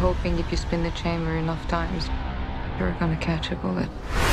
hoping if you spin the chamber enough times, you're gonna catch a bullet.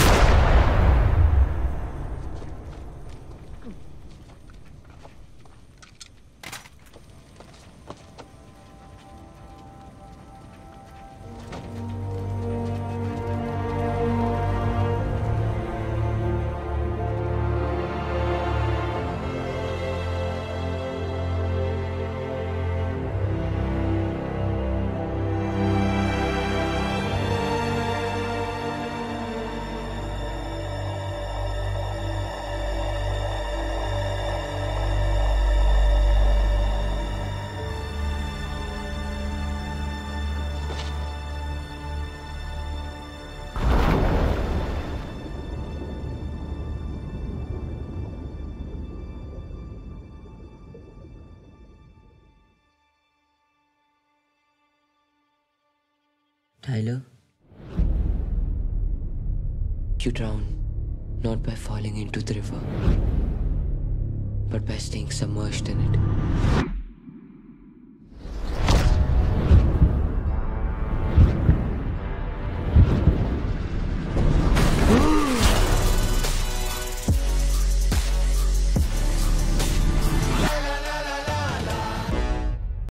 Tyler, you drown not by falling into the river, but by staying submerged in it.